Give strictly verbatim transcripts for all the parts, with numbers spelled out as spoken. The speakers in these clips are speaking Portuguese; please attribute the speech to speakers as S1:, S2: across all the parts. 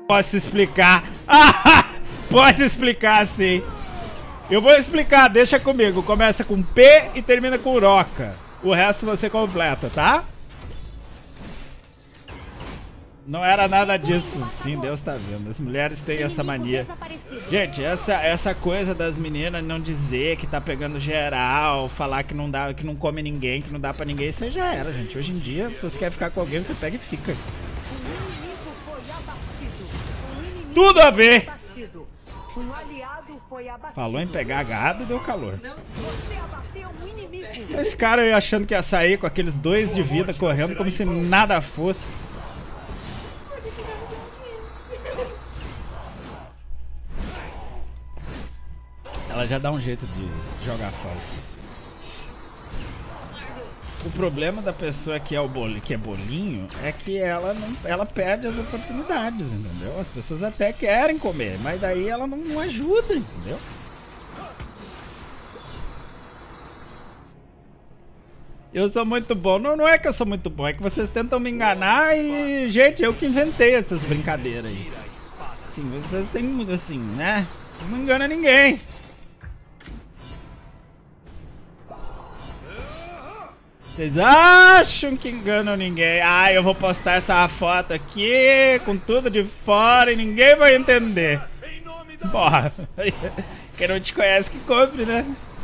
S1: Posso explicar. Ah, pode explicar sim. Eu vou explicar, deixa comigo. Começa com P e termina com Roca. O resto você completa, tá? Não era nada disso. Sim, Deus tá vendo. As mulheres têm essa mania. Gente, essa, essa coisa das meninas não dizer que tá pegando geral, falar que não dá, que não come ninguém, que não dá pra ninguém, isso aí já era, gente. Hoje em dia, se você quer ficar com alguém, você pega e fica. Tudo a ver! Falou em pegar gado e deu calor. Esse cara aí achando que ia sair com aqueles dois de vida correndo como se nada fosse. Ela já dá um jeito de jogar fora. O problema da pessoa que é o bol... que é bolinho é que ela não, ela perde as oportunidades, entendeu? As pessoas até querem comer, mas daí ela não, não ajuda, entendeu? Eu sou muito bom. Não, não é que eu sou muito bom, é que vocês tentam me enganar e, gente, eu que inventei essas brincadeiras aí. Assim, vocês têm muito assim, né? Não engana ninguém. Vocês acham que enganam ninguém? Ah, eu vou postar essa foto aqui com tudo de fora e ninguém vai entender. Porra, quem não te conhece que compre, né?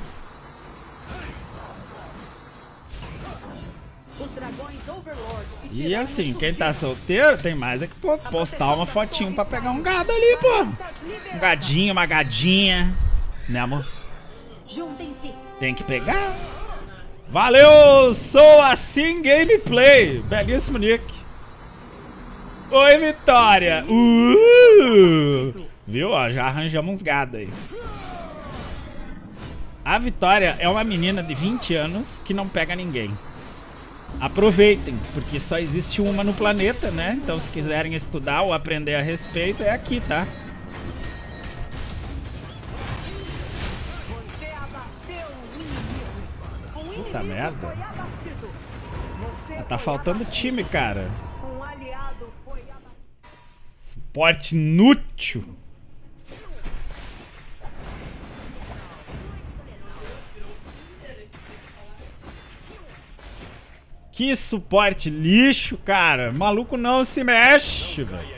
S1: E assim, quem tá solteiro tem mais é que pô, postar uma fotinho pra pegar um gado ali, pô. Um gadinho, uma gadinha. Né, amor? Tem que pegar. Valeu, sou assim gameplay. Belíssimo nick. Oi, Vitória. Uh, viu, ó, já arranjamos uns gados aí. A Vitória é uma menina de vinte anos que não pega ninguém. Aproveitem, porque só existe uma no planeta, né? Então se quiserem estudar ou aprender a respeito, é aqui, tá? Puta merda. Ah, tá faltando time, cara. Suporte inútil. Que suporte lixo, cara. Maluco não se mexe, velho.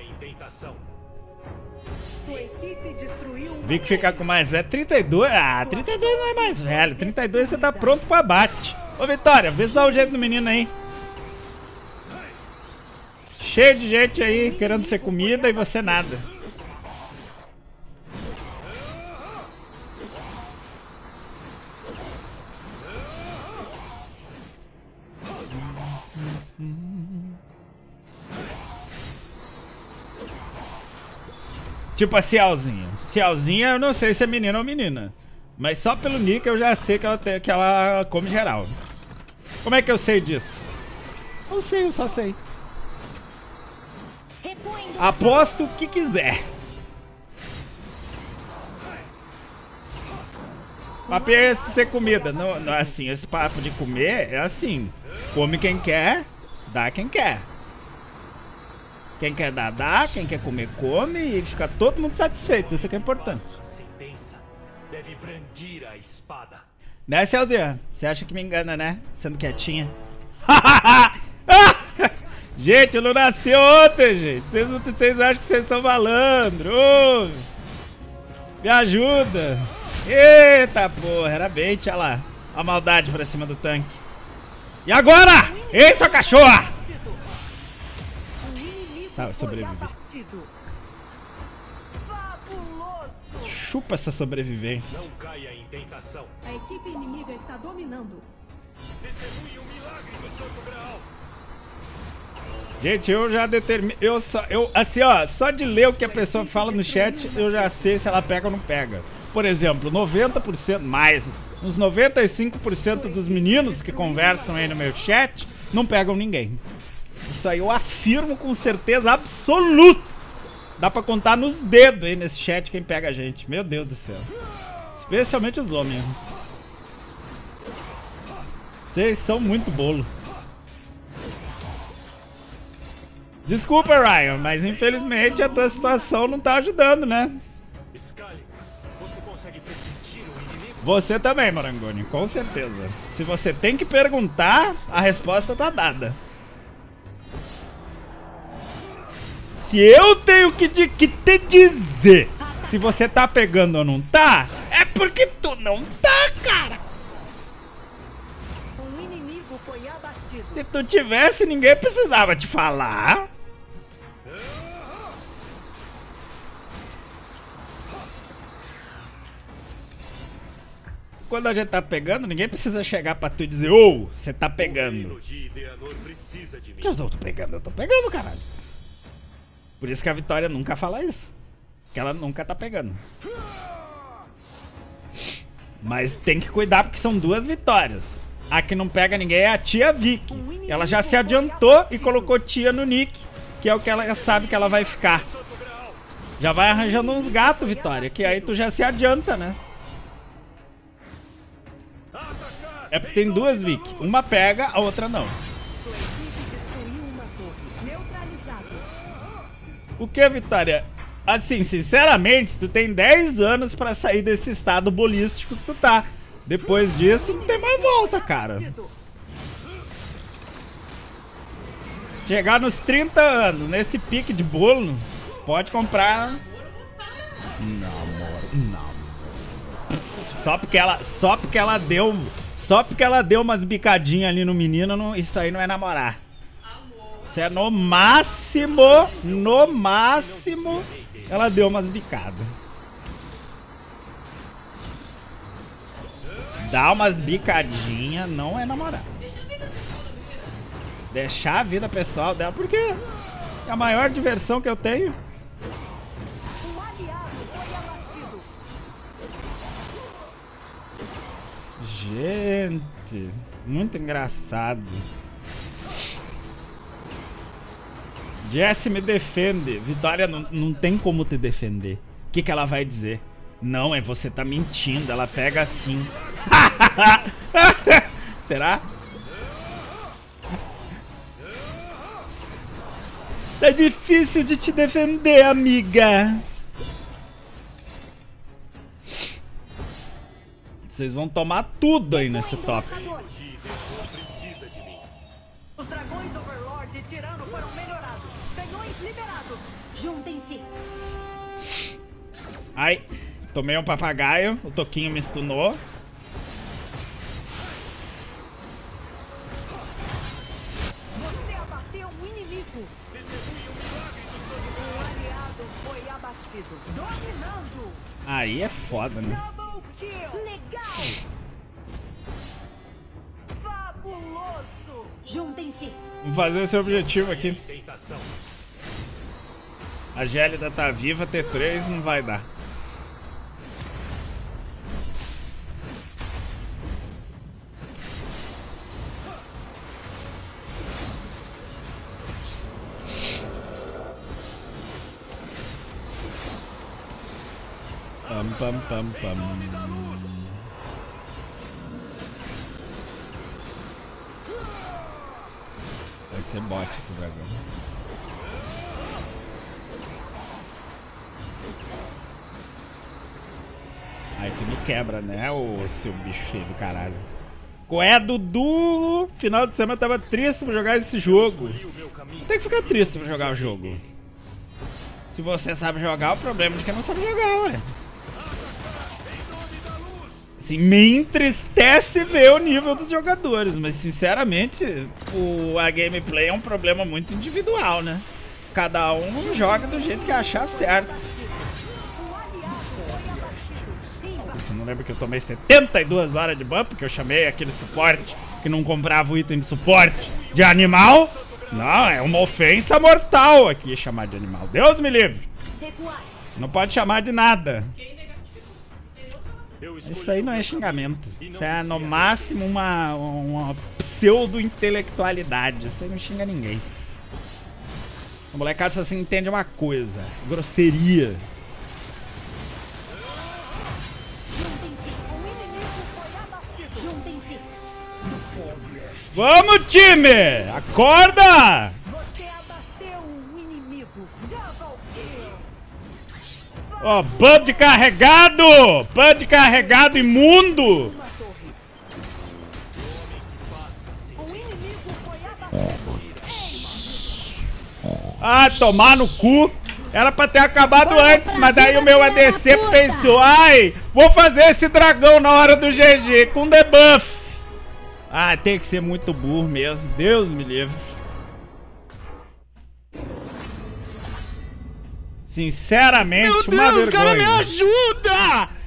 S1: Vi que ficar com mais velho. trinta e dois. Ah, trinta e dois não é mais velho. trinta e dois você tá pronto pro abate. Ô, Vitória, vê se dá o jeito do menino aí. Cheio de gente aí querendo ser comida e você nada. Tipo a Cielzinha. Cielzinha, eu não sei se é menina ou menina. Mas só pelo nick eu já sei que ela, tem, que ela come geral. Como é que eu sei disso? Não sei, eu só sei. Aposto o que quiser. Mas é ser comida. Não, não, assim, esse papo de comer é assim. Come quem quer, dá quem quer. Quem quer dar, dá. Quem quer comer, come. E fica todo mundo satisfeito. Isso aqui é importante. Né, Celzinha? Você acha que me engana, né? Sendo quietinha. Gente, eu não nasci ontem, gente. Vocês, vocês acham que vocês são malandro. Oh, me ajuda. Eita porra, era bait, olha lá. A maldade pra cima do tanque. E agora? Ei, sua cachorra! Tá, eu sobrevivi. Chupa essa sobrevivência. Não caia em tentação. A equipe inimiga está dominando. Testemunhe um milagre do Santo Graal. Gente, eu já determino. Eu só. Eu, assim, ó, só de ler o que a pessoa fala no chat, eu já sei se ela pega ou não pega. Por exemplo, noventa por cento mais, uns noventa e cinco por cento dos meninos que conversam aí no meu chat não pegam ninguém. Isso aí eu afirmo com certeza absoluta. Dá pra contar nos dedos aí nesse chat quem pega a gente. Meu Deus do céu. Especialmente os homens. Vocês são muito bolo. Desculpa, Ryan, mas infelizmente a tua situação não tá ajudando, né? Você também, Morangoni, com certeza. Se você tem que perguntar, a resposta tá dada. Se eu tenho que, de, que te dizer se você tá pegando ou não tá, é porque tu não tá, cara.
S2: Um inimigo foi abatido.
S1: Se tu tivesse, ninguém precisava te falar. Quando a gente tá pegando, ninguém precisa chegar pra tu e dizer: ô, oh, você tá pegando. Eu tô pegando, eu tô pegando, caralho. Por isso que a Vitória nunca fala isso. Que ela nunca tá pegando. Mas tem que cuidar porque são duas vitórias. A que não pega ninguém é a tia Vicky. Ela já se adiantou e colocou tia no nick, que é o que ela sabe que ela vai ficar. Já vai arranjando uns gatos, Vitória, que aí tu já se adianta, né? É porque tem duas Vicky. Uma pega, a outra não. O que, Vitória? Assim, sinceramente, tu tem dez anos pra sair desse estado bolístico que tu tá. Depois disso, não tem mais volta, cara. Chegar nos trinta anos, nesse pique de bolo, pode comprar... Não, amor, não. Só porque ela, só porque ela deu... Só porque ela deu umas bicadinhas ali no menino, não, isso aí não é namorar. Isso é no máximo, no máximo, ela deu umas bicadas. Dar umas bicadinhas não é namorar. Deixar a vida pessoal dela, porque é a maior diversão que eu tenho. Gente, muito engraçado. Jessie me defende. Vitória, não, não tem como te defender. O que, que ela vai dizer? Não, é você tá mentindo. Ela pega assim. Será? Tá difícil de te defender, amiga. Vocês vão tomar tudo aí nesse top.
S2: Os dragões Overlord e Tirano foram melhorados. Canhões liberados. Juntem-se.
S1: Ai, tomei um papagaio. O Toquinho me stunou.
S2: Você abateu um inimigo. Um aliado foi abatido. Dominando.
S1: Aí é foda, né?
S2: Double kill. Legal. Fabuloso. Juntem-se.
S1: Vamos fazer esse objetivo aqui. A Gélida tá viva, T três não vai dar. Pam, pam, pam, pam. Vai ser bot esse dragão. Aí tu me quebra, né, ô seu bicho feio do caralho. Qual é, Dudu? Final de semana eu tava triste pra jogar esse jogo. Tem que ficar triste pra jogar o jogo. Se você sabe jogar, o problema é de quem não sabe jogar, ué. Assim, me entristece ver o nível dos jogadores, mas sinceramente, o, a gameplay é um problema muito individual, né? Cada um joga do jeito que achar certo. Você não lembra que eu tomei setenta e duas horas de ban porque eu chamei aquele suporte que não comprava o item de suporte de animal? Não, é uma ofensa mortal aqui chamar de animal. Deus me livre. Não pode chamar de nada. Isso aí não é xingamento. Isso é no máximo uma, uma pseudo-intelectualidade. Isso aí não xinga ninguém. A molecada só se entende uma coisa: grosseria. Vamos, time! Acorda!
S2: Você abateu um
S1: Ó, Bud carregado! Bud carregado imundo! Ah, tomar no cu! Era pra ter acabado antes, mas daí o meu A D C pensou, ai, vou fazer esse dragão na hora do G G com debuff. Ah, tem que ser muito burro mesmo, Deus me livre. Sinceramente,
S3: meu
S1: uma
S3: Deus,
S1: vergonha.
S3: cara, me ajuda!